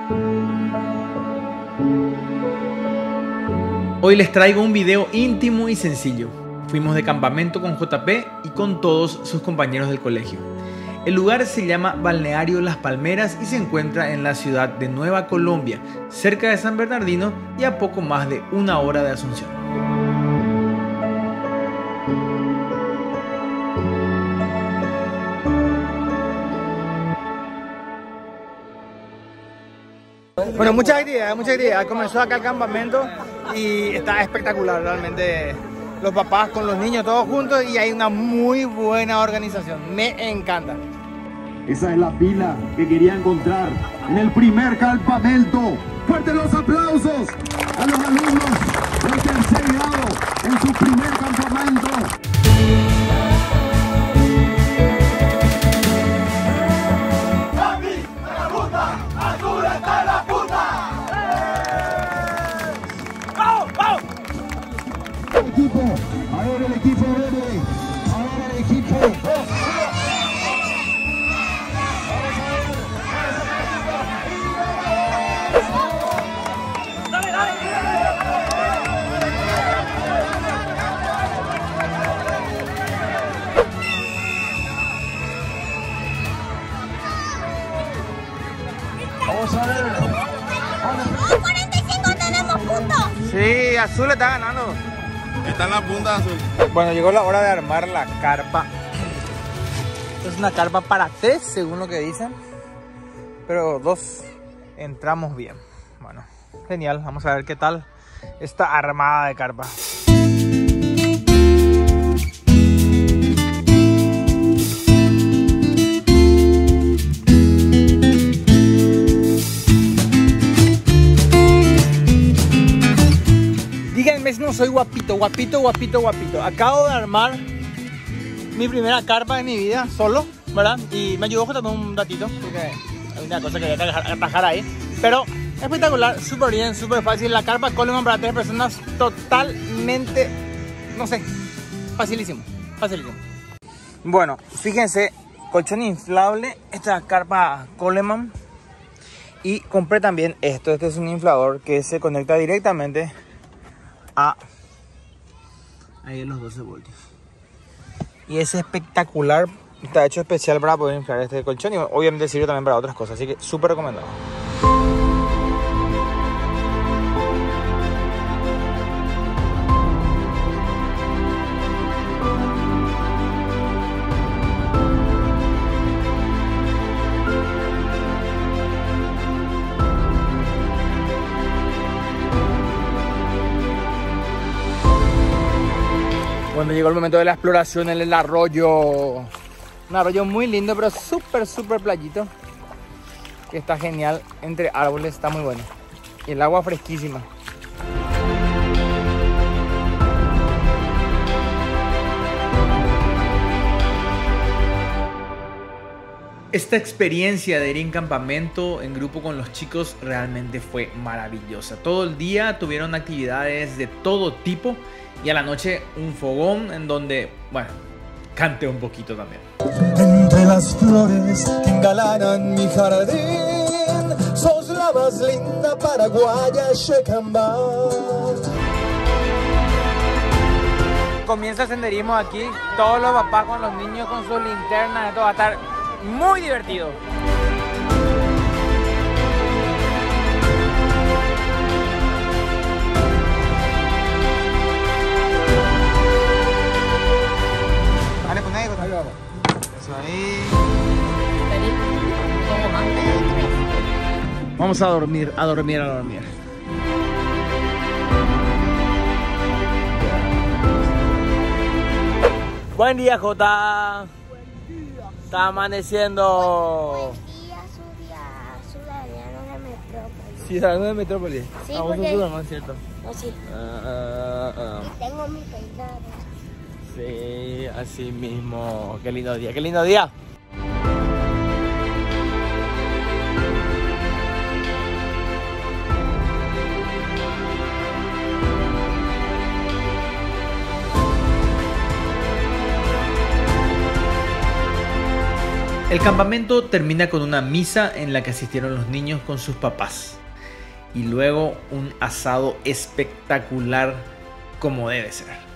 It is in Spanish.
Hoy les traigo un video íntimo y sencillo. Fuimos de campamento con JP y con todos sus compañeros del colegio. El lugar se llama Balneario Las Palmeras y se encuentra en la ciudad de Nueva Colombia, cerca de San Bernardino y a poco más de 1 hora de Asunción. Bueno, muchas actividades. Comenzó acá el campamento y está espectacular realmente. Los papás con los niños todos juntos y hay una muy buena organización. Me encanta. Esa es la pila que quería encontrar en el primer campamento. Fuertes los aplausos a los alumnos del tercer grado en su primer campamento. Equipo, ahora el equipo verde, ahora el equipo. Vamos a ver. 45 tenemos puntos. Sí, Azul está ganando. Está en la punta azul. Bueno, llegó la hora de armar la carpa. Es una carpa para 3, según lo que dicen. Pero 2 entramos bien. Bueno, genial. Vamos a ver qué tal esta armada de carpa. Díganme si no soy guapito. Acabo de armar mi primera carpa de mi vida, solo, ¿verdad? Y me ayudó JP un ratito, porque hay una cosa que voy a atajar ahí. Pero espectacular, súper bien, súper fácil. La carpa Coleman para 3 personas, totalmente, no sé, facilísimo. Bueno, fíjense, colchón inflable, esta carpa Coleman. Y compré también esto, este es un inflador que se conecta directamente ahí en los 12 voltios y es espectacular, está hecho especial para poder inflar este colchón y obviamente sirve también para otras cosas, así que súper recomendado. Cuando llegó el momento de la exploración en el arroyo, un arroyo muy lindo, pero súper playito, que está genial, entre árboles, está muy bueno, y el agua fresquísima. Esta experiencia de ir en campamento en grupo con los chicos realmente fue maravillosa. Todo el día tuvieron actividades de todo tipo y a la noche un fogón en donde, bueno, canté un poquito también. Entre las flores que engalanan mi jardín, sos la más linda paraguaya Shekamba. Comienza el senderismo aquí, todos los papás con los niños con sus linternas, esto va a estar muy divertido. Dale, pon ahí, vamos. Eso ahí. Vamos a dormir. Buen día, Jota. Está amaneciendo. Buen día, ciudadano de Metrópolis. Ciudadano de Metrópolis. Sí, Vamos porque- a ciudadano, ¿cierto? No, sí. Tengo mi peinado. Sí, así mismo. Qué lindo día, qué lindo día. El campamento termina con una misa en la que asistieron los niños con sus papás y luego un asado espectacular como debe ser.